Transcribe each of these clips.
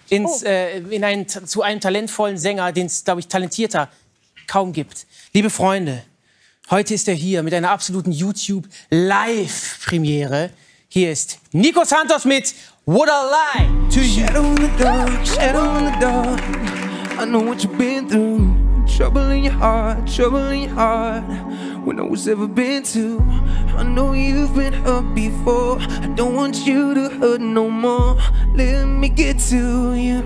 zu einem talentvollen Sänger, den es, glaube ich, talentierter kaum gibt. Liebe Freunde, heute ist er hier mit einer absoluten YouTube-Live-Premiere. Hier ist Nico Santos mit Would I Lie to You. Shadow in the dark, shadow in the dark. I know what you've been through. Trouble in your heart, trouble in your heart. When no one's ever been to. I know you've been hurt before. I don't want you to hurt no more. Let me get to you.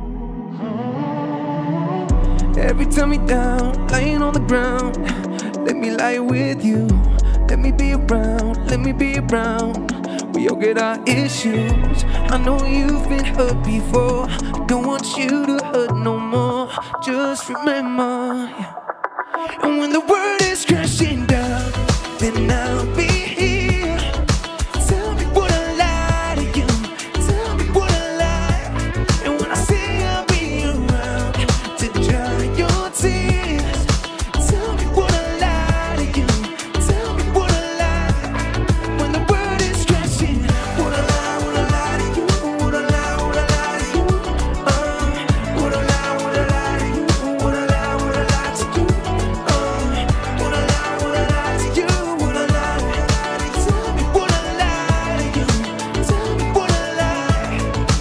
Every time you're down, lying on the ground, let me lie with you. Let me be around, let me be around. We all get our issues. I know you've been hurt before. I don't want you to hurt no more. Just remember, and when the world is crashing down, then I'll be here. Tell me what I lie to you. Tell me what I lie. And when I say I'll be around to dry your tears, tell me what I lie to you. Tell me what I lie. When the world is crashing, would I lie to you? Would I lie to you? Would I lie to you? Would I lie to you? Would I lie to you? Would I lie? Tell me what I lie to you. Tell me what I lie.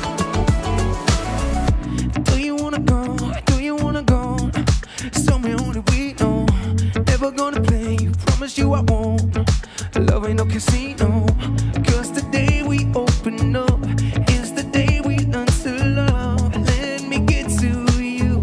Do you wanna go? Do you wanna go? Somewhere only we know. Never gonna play, promise you I won't. Love ain't no casino. Cause the day we open up is the day we learn to love. Let me get to you.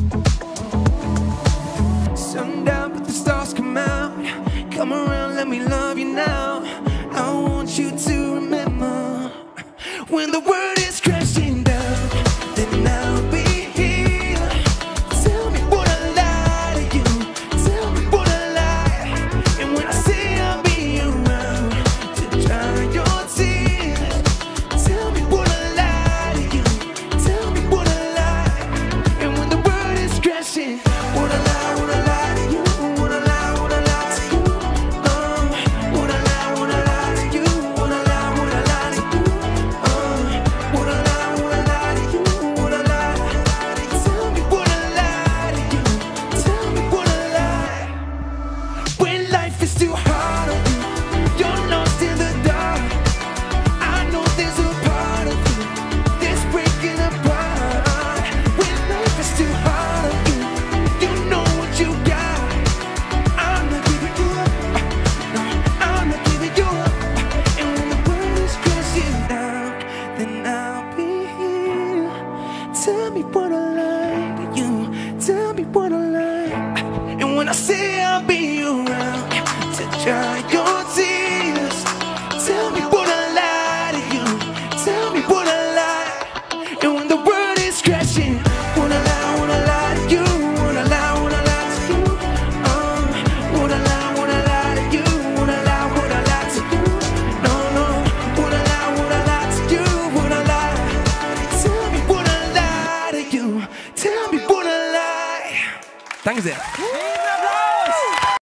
Sundown, but the stars come out. Come around, let me love you now. I want you to remember, when the world is crashing down, then I'll be here. Tell me what I lie to you. Tell me what I lie. And when I say I'll be around to dry your tears, tell me what I lie to you. Tell me what I lie. And when the world is crashing, would I lie to you? Would I lie to you? Would I lie to you? Would I lie to you? Would I lie to you? Would I lie? Tell me what I lie to you. Tell me what I lie. When life is too hard on you, you're lost in the dark. I know there's a part of you that's breaking apart. When life is too hard on you, you know what you got. I'm not giving you up. No, I'm not giving you up. And when the world is crashing down, then I'll be here. Tell me what I lie to you. Tell me what I lie. And when I say I'll be around to dry your tears, tell me what I lie to you. Tell me what I lie. And when the world is crashing, would I lie to you? Would I lie to you? Would I lie to you? Would I lie to you? No, no. Would I lie to you? Would I lie? Tell me what I lie to you. Tell me what I lie. Danke sehr.